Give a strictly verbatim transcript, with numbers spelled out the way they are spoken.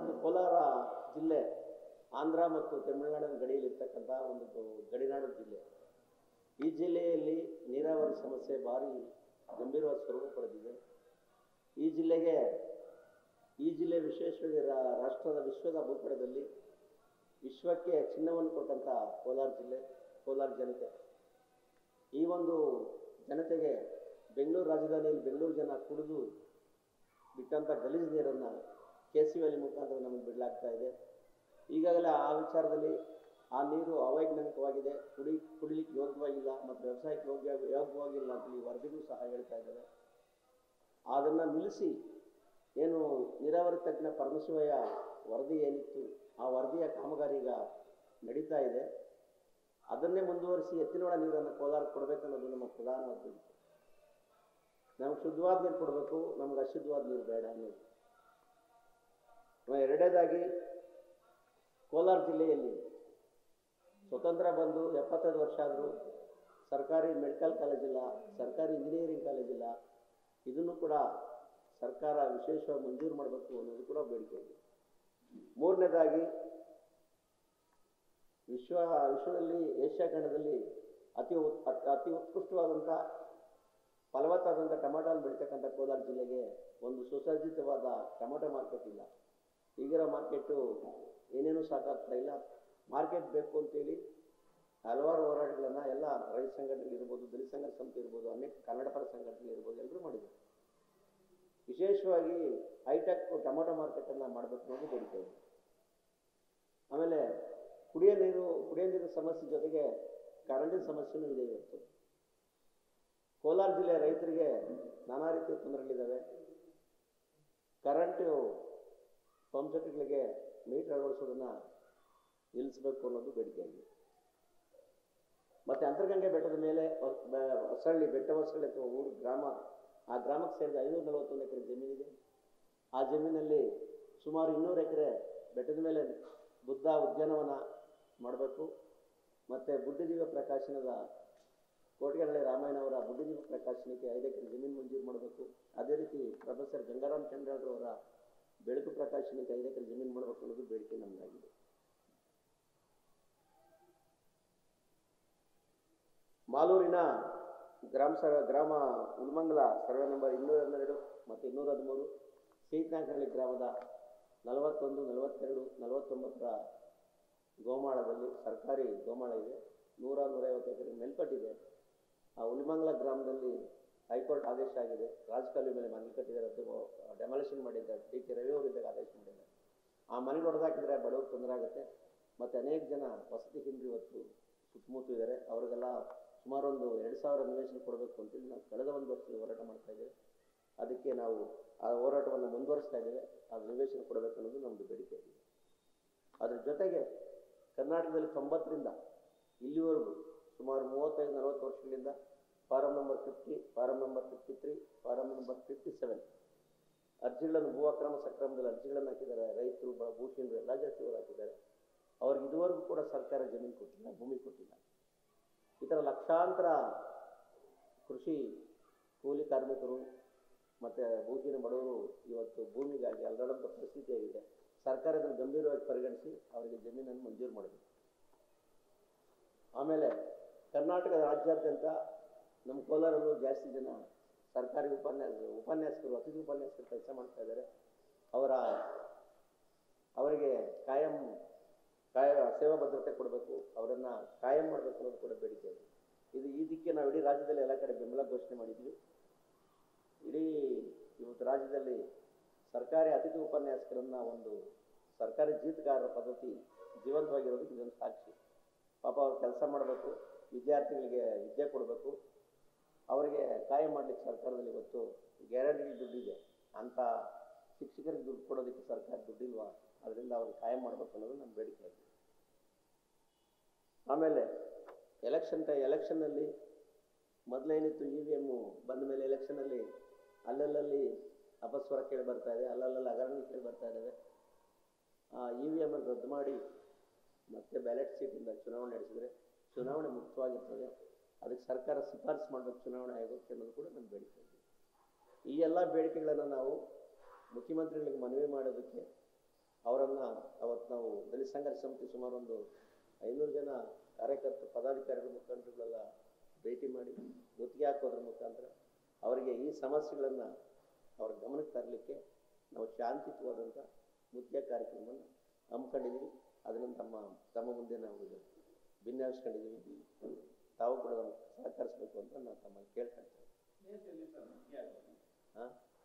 ಇದು ಕೋಲಾರ ಜಿಲ್ಲೆ ಆಂಧ್ರ ಮತ್ತು ತಮಿಳುನಾಡಿನ ಗಡಿಯಲ್ಲಿರ್ತಕ್ಕಂಥ ಒಂದು ಗಡಿನಾಡು ಜಿಲ್ಲೆ. ಈ ಜಿಲ್ಲೆಯಲ್ಲಿ ನೀರಾವರಿ ಸಮಸ್ಯೆ ಭಾರಿ ಗಂಭೀರವಾದ ಸ್ವರೂಪ ಪಡೆದಿದೆ. ಈ ಜಿಲ್ಲೆಗೆ ಈ ಜಿಲ್ಲೆ ವಿಶೇಷವಾಗಿ ರಾಷ್ಟ್ರದ ವಿಶ್ವದ ಭೂಪಟದಲ್ಲಿ ವಿಶ್ವಕ್ಕೆ ಚಿನ್ನವನ್ನು ಕೊಟ್ಟಂಥ ಕೋಲಾರ ಜಿಲ್ಲೆ, ಕೋಲಾರ ಜನತೆ. ಈ ಒಂದು ಜನತೆಗೆ ಬೆಂಗಳೂರು ರಾಜಧಾನಿಯಲ್ಲಿ ಬೆಂಗಳೂರು ಜನ ಕುಡಿದು ಬಿಟ್ಟಂಥ ಗಲೀಜು ನೀರನ್ನು ಕೆ ಸಿ ವ್ಯಾಲಿ ಮುಖಾಂತರ ನಮಗೆ ಬಿಡಲಾಗ್ತಾ ಇದೆ. ಈಗಾಗಲೇ ಆ ವಿಚಾರದಲ್ಲಿ ಆ ನೀರು ಅವೈಜ್ಞಾನಿಕವಾಗಿದೆ, ಕುಡಿ ಕುಡಿಲಿಕ್ಕೆ ಯೋಗ್ಯವಾಗಿಲ್ಲ ಮತ್ತು ವ್ಯವಸಾಯಕ್ಕೆ ಯೋಗ್ಯ ಯೋಗ್ಯವಾಗಿಲ್ಲ ಅಂತೇಳಿ ವರದಿಗೂ ಸಹ ಹೇಳ್ತಾ ಇದ್ದಾರೆ. ಅದನ್ನು ನಿಲ್ಲಿಸಿ ಏನು ನೀರಾವರಿ ತಜ್ಞ ಪರಮಶಿವಯ್ಯ ವರದಿ ಏನಿತ್ತು ಆ ವರದಿಯ ಕಾಮಗಾರಿ ಈಗ ನಡೀತಾ ಇದೆ. ಅದನ್ನೇ ಮುಂದುವರಿಸಿ ಎತ್ತಿನೊಳ ನೀರನ್ನು ಕೋಲಾರಕ್ಕೆ ಕೊಡಬೇಕನ್ನೋದು ನಮ್ಮ ಪ್ರಧಾನವಾದ ಬೇಡಿಕೆ. ನಮ್ಗೆ ಶುದ್ಧವಾದ ನೀರು ಕೊಡಬೇಕು, ನಮ್ಗೆ ಅಶುದ್ಧವಾದ ನೀರು ಬೇಡ ಅನ್ನೋದು. ಎರಡನೇದಾಗಿ, ಕೋಲಾರ ಜಿಲ್ಲೆಯಲ್ಲಿ ಸ್ವತಂತ್ರ ಬಂದು ಎಪ್ಪತ್ತೈದು ವರ್ಷ ಆದರೂ ಸರ್ಕಾರಿ ಮೆಡಿಕಲ್ ಕಾಲೇಜಿಲ್ಲ, ಸರ್ಕಾರಿ ಇಂಜಿನಿಯರಿಂಗ್ ಕಾಲೇಜಿಲ್ಲ. ಇದನ್ನು ಕೂಡ ಸರ್ಕಾರ ವಿಶೇಷವಾಗಿ ಮಂಜೂರು ಮಾಡಬೇಕು ಅನ್ನೋದು ಕೂಡ ಬೇಡಿಕೆ ಇದೆ. ಮೂರನೇದಾಗಿ, ವಿಶ್ವ ವಿಶ್ವದಲ್ಲಿ ಏಷ್ಯಾ ಖಂಡದಲ್ಲಿ ಅತಿ ಅತಿ ಉತ್ಕೃಷ್ಟವಾದಂಥ ಫಲವತ್ತಾದಂಥ ಟೊಮಾಟೋನ ಬೆಳೀತಕ್ಕಂಥ ಕೋಲಾರ ಜಿಲ್ಲೆಗೆ ಒಂದು ಸುಸಜ್ಜಿತವಾದ ಟೊಮಾಟೊ ಮಾರ್ಕೆಟ್ ಇಲ್ಲ. ಈಗಿರೋ ಮಾರ್ಕೆಟು ಏನೇನೂ ಸಾಕಾಗ್ತಾ ಇಲ್ಲ. ಮಾರ್ಕೆಟ್ ಬೇಕು ಅಂತೇಳಿ ಹಲವಾರು ಹೋರಾಟಗಳನ್ನು ಎಲ್ಲ ರೈತ ಸಂಘಟನೆಗಳಿರ್ಬೋದು, ದಲಿತ ಸಂಘರ್ಷ ಸಮಿತಿ ಇರ್ಬೋದು, ಅನೇಕ ಕನ್ನಡ ಪರ ಸಂಘಟನೆಗಳಿರ್ಬೋದು, ಎಲ್ಲರೂ ಮಾಡಿದ್ದಾರೆ. ವಿಶೇಷವಾಗಿ ಹೈಟೆಕ್ ಟೊಮಾಟೊ ಮಾರ್ಕೆಟನ್ನು ಮಾಡಬೇಕು ಅನ್ನೋದು ಬೇಡಿಕೆ ಇದೆ. ಆಮೇಲೆ ಕುಡಿಯೋ ನೀರು ಕುಡಿಯೋ ನೀರಿನ ಸಮಸ್ಯೆ ಜೊತೆಗೆ ಕರೆಂಟಿನ ಸಮಸ್ಯೆನೂ ಇದೆ. ಇವತ್ತು ಕೋಲಾರ ಜಿಲ್ಲೆಯ ರೈತರಿಗೆ ನಾನಾ ರೀತಿಯ ತೊಂದರೆಗಳಿದ್ದಾವೆ. ಕರೆಂಟು ಪಂಪ್ಸೆಟ್ಗಳಿಗೆ ಮೀಟರ್ ಅಳವಡಿಸೋದನ್ನು ನಿಲ್ಲಿಸಬೇಕು ಅನ್ನೋದು ಬೇಡಿಕೆ ಆಗಿದೆ. ಮತ್ತು ಅಂತರಗಂಗೆ ಬೆಟ್ಟದ ಮೇಲೆ ಹೊಸಳ್ಳಿ ಬೆಟ್ಟ ಹೊಸಳ್ಳಿ ಅಥವಾ ಊರು ಗ್ರಾಮ, ಆ ಗ್ರಾಮಕ್ಕೆ ಸೇರಿದ ಐನೂರ ನಲವತ್ತೊಂದು ಎಕರೆ ಜಮೀನಿದೆ. ಆ ಜಮೀನಲ್ಲಿ ಸುಮಾರು ಇನ್ನೂರು ಎಕರೆ ಬೆಟ್ಟದ ಮೇಲೆ ಬುದ್ಧ ಉದ್ಯಾನವನ ಮಾಡಬೇಕು. ಮತ್ತು ಬುದ್ಧಜೀವ ಪ್ರಕಾಶನದ ಕೋಟೆಗಳ್ಳಿ ರಾಮಾಯಣವರ ಬುದ್ಧಜೀವ ಪ್ರಕಾಶನಕ್ಕೆ ಐದು ಎಕರೆ ಜಮೀನು ಮಂಜೂರು ಮಾಡಬೇಕು. ಅದೇ ರೀತಿ ಪ್ರೊಫೆಸರ್ ಗಂಗಾರಾಮ್ ಚಂದ್ರರವರ ಬೆಳಕು ಪ್ರಕಾಶನಕ್ಕೆ ಐದು ಎಕರೆ ಜಮೀನು ಮಾಡಬೇಕು ಅನ್ನೋದು ಬೇಡಿಕೆ ನಮ್ಮದಾಗಿದೆ. ಮಾಲೂರಿನ ಗ್ರಾಮ ಸರ್ ಗ್ರಾಮ ಉಲ್ಮಂಗಲ ಸರ್ವೆ ನಂಬರ್ ಇನ್ನೂರ ಹನ್ನೆರಡು ಮತ್ತು ಇನ್ನೂರ ಹದಿಮೂರು ಸೀತನಾಗರಳ್ಳಿ ಗ್ರಾಮದ ನಲವತ್ತೊಂದು ನಲವತ್ತೆರಡು ನಲವತ್ತೊಂಬತ್ತರ ಗೋಮಾಳದಲ್ಲಿ ಸರ್ಕಾರಿ ಗೋಮಾಳ ಇದೆ. ನೂರ ನೂರೈವತ್ತು ಎಕರೆ ಮೇಲ್ಪಟ್ಟಿದೆ. ಆ ಉಲ್ಮಂಗಲ ಗ್ರಾಮದಲ್ಲಿ ಹೈಕೋರ್ಟ್ ಆದೇಶ ಆಗಿದೆ. ರಾಜಕಾಲುವೆ ಮೇಲೆ ಮನೆ ಕಟ್ಟಿದ್ದಾರೆ, ಅದು ಡೆಮಾಲಿಷನ್ ಮಾಡಿದ್ದಾರೆ. ಡಿ ಕೆ ರವಿ ಅವರು ಇದ್ದಾಗ ಆದೇಶ ಮಾಡಿದ್ದಾರೆ. ಆ ಮನೆಗೆ ಹೊಡೆದಾಕಿದ್ರೆ ಬಡವರು ತೊಂದರೆ ಆಗುತ್ತೆ. ಮತ್ತು ಅನೇಕ ಜನ ವಸತಿ ಕೇಂದ್ರ ಇವತ್ತು ಸುತ್ತಮುತ್ತ ಇದ್ದಾರೆ. ಅವರಿಗೆಲ್ಲ ಸುಮಾರು ಒಂದು ಎರಡು ಸಾವಿರ ನಿವೇಶನ ಕೊಡಬೇಕು ಅಂತೇಳಿ ನಾವು ಕಳೆದ ಒಂದು ವರ್ಷದಲ್ಲಿ ಹೋರಾಟ ಮಾಡ್ತಾ ಇದ್ದೇವೆ. ಅದಕ್ಕೆ ನಾವು ಆ ಹೋರಾಟವನ್ನು ಮುಂದುವರಿಸ್ತಾ ಇದ್ದೇವೆ. ಅದು ನಿವೇಶನ ಕೊಡಬೇಕು ಅನ್ನೋದು ನಮ್ಮದು ಬೇಡಿಕೆ ಆಗಿದೆ. ಅದ್ರ ಜೊತೆಗೆ ಕರ್ನಾಟಕದಲ್ಲಿ ತೊಂಬತ್ತರಿಂದ ಇಲ್ಲಿವರೆಗೂ ಸುಮಾರು ಮೂವತ್ತೈದು ನಲವತ್ತು ವರ್ಷಗಳಿಂದ form number fifty, form number fifty three, form number fifty seven ಅರ್ಜಿಗಳನ್ನು ಭೂ ಅಕ್ರಮ ಸಕ್ರಮದಲ್ಲಿ ಅರ್ಜಿಗಳನ್ನು ಹಾಕಿದ್ದಾರೆ. ರೈತರು, ಭೂಷಣರು, ಎಲ್ಲ ಜಾತಿಯವರು ಹಾಕಿದ್ದಾರೆ. ಅವ್ರಿಗೆ ಇದುವರೆಗೂ ಕೂಡ ಸರ್ಕಾರ ಜಮೀನು ಕೊಟ್ಟಿಲ್ಲ, ಭೂಮಿ ಕೊಟ್ಟಿಲ್ಲ. ಈ ಥರ ಲಕ್ಷಾಂತರ ಕೃಷಿ ಕೂಲಿ ಕಾರ್ಮಿಕರು ಮತ್ತು ಭೂಷಣ ಬಡವರು ಇವತ್ತು ಭೂಮಿಗಾಗಿ ಅಲ್ಲಾಡೋಂಥ ಪರಿಸ್ಥಿತಿಯಾಗಿದೆ. ಸರ್ಕಾರ ಇದನ್ನು ಗಂಭೀರವಾಗಿ ಪರಿಗಣಿಸಿ ಅವರಿಗೆ ಜಮೀನನ್ನು ಮಂಜೂರು ಮಾಡಬೇಕು. ಆಮೇಲೆ ಕರ್ನಾಟಕದ ರಾಜ್ಯಾದ್ಯಂತ ನಮ್ಮ ಕೋಲಾರಲ್ಲೂ ಜಾಸ್ತಿ ಜನ ಸರ್ಕಾರಿ ಉಪನ್ಯಾಸ ಉಪನ್ಯಾಸಕರು ಅತಿಥಿ ಉಪನ್ಯಾಸಕರು ಕೆಲಸ ಮಾಡ್ತಾ ಇದ್ದಾರೆ. ಅವರ ಅವರಿಗೆ ಕಾಯಂ ಕಾಯ ಸೇವಾ ಭದ್ರತೆ ಕೊಡಬೇಕು, ಅವರನ್ನು ಕಾಯಂ ಮಾಡಬೇಕು ಅನ್ನೋದು ಕೂಡ ಬೇಡಿಕೆ ಇದೆ. ಇದು ಈ ದಿಕ್ಕೆ ನಾವು ಇಡೀ ರಾಜ್ಯದಲ್ಲಿ ಎಲ್ಲ ಕಡೆ ಬೆಂಬಲ ಘೋಷಣೆ ಮಾಡಿದ್ವಿ. ಇಡೀ ಇವತ್ತು ರಾಜ್ಯದಲ್ಲಿ ಸರ್ಕಾರಿ ಅತಿಥಿ ಉಪನ್ಯಾಸಕರನ್ನ ಒಂದು ಸರ್ಕಾರಿ ಜೀತಗಾರರ ಪದ್ಧತಿ ಜೀವಂತವಾಗಿರೋದಕ್ಕೆ ಇದೊಂದು ಸಾಕ್ಷಿ. ಪಾಪ ಅವ್ರು ಕೆಲಸ ಮಾಡಬೇಕು, ವಿದ್ಯಾರ್ಥಿಗಳಿಗೆ ವಿದ್ಯೆ ಕೊಡಬೇಕು, ಅವರಿಗೆ ಕಾಯಂ ಮಾಡಲಿಕ್ಕೆ ಸರ್ಕಾರದಲ್ಲಿ ಇವತ್ತು ಗ್ಯಾರಂಟಿಗೆ ದುಡ್ಡಿದೆ. ಅಂಥ ಶಿಕ್ಷಕರಿಗೆ ದುಡ್ಡು ಕೊಡೋದಕ್ಕೆ ಸರ್ಕಾರ ದುಡ್ಡಿಲ್ವಾ? ಅದರಿಂದ ಅವ್ರಿಗೆ ಕಾಯಂ ಮಾಡಬೇಕು ಅನ್ನೋದು ನಮ್ಮ ಬೇಡಿಕೆ ಆಗಿದೆ. ಆಮೇಲೆ ಎಲೆಕ್ಷನ್ ಟೈ ಎಲೆಕ್ಷನ್ನಲ್ಲಿ ಮೊದಲೇನಿತ್ತು, ಇ ವಿ ಎಮ್ಮು ಬಂದ ಮೇಲೆ ಎಲೆಕ್ಷನಲ್ಲಿ ಅಲ್ಲಲ್ಲಿ ಅಪಸ್ವರ ಕೇಳಿ ಬರ್ತಾ ಇದೆ, ಅಲ್ಲಲ್ಲಿ ಹಗರಣ ಕೇಳಿ ಬರ್ತಾ ಇದ್ದಾವೆ. ಇ ವಿ ಎಮ್ಮನ್ನು ರದ್ದು ಮಾಡಿ ಮತ್ತೆ ಬ್ಯಾಲೆಟ್ ಸೀಟಿಂದ ಚುನಾವಣೆ ನಡೆಸಿದರೆ ಚುನಾವಣೆ ಮುಕ್ತವಾಗಿರ್ತದೆ. ಅದಕ್ಕೆ ಸರ್ಕಾರ ಶಿಫಾರಸು ಮಾಡಬೇಕು ಚುನಾವಣೆ ಆಯೋಗಕ್ಕೆ ಅನ್ನೋದು ಕೂಡ ನನ್ನ ಬೇಡಿಕೆ ಇದೆ. ಈ ಎಲ್ಲ ಬೇಡಿಕೆಗಳನ್ನು ನಾವು ಮುಖ್ಯಮಂತ್ರಿಗಳಿಗೆ ಮನವಿ ಮಾಡೋದಕ್ಕೆ ಅವರನ್ನು ಅವತ್ತು ನಾವು ದಲಿತ ಸಂಘರ್ಷ ಸಮಿತಿ ಸುಮಾರು ಒಂದು ಐನೂರು ಜನ ಕಾರ್ಯಕರ್ತರು ಪದಾಧಿಕಾರಿಗಳ ಮುಖಂಡರುಗಳೆಲ್ಲ ಭೇಟಿ ಮಾಡಿ ಗುತ್ತಿಗೆ ಹಾಕೋದ್ರ ಮುಖಾಂತರ ಅವರಿಗೆ ಈ ಸಮಸ್ಯೆಗಳನ್ನು ಅವರ ಗಮನಕ್ಕೆ ತರಲಿಕ್ಕೆ ನಾವು ಶಾಂತಿಯುತವಾದಂಥ ಮುಖ್ಯ ಕಾರ್ಯಕ್ರಮವನ್ನು ಹಮ್ಮಿಕೊಂಡಿದ್ದೀವಿ. ಅದನ್ನು ತಮ್ಮ ತಮ್ಮ ಮುಂದೆ ನಾವು ವಿನ್ಯಾಸಿಸ್ಕೊಂಡಿದ್ದೀವಿ. ತಾವು ಕೂಡ ನಮ್ಗೆ ಸಹಕರಿಸಬೇಕು ಅಂತ ನಾವು ತಮ್ಮಲ್ಲಿ ಕೇಳ್ಕೊಳ್ತೇವೆ. ಹಾಂ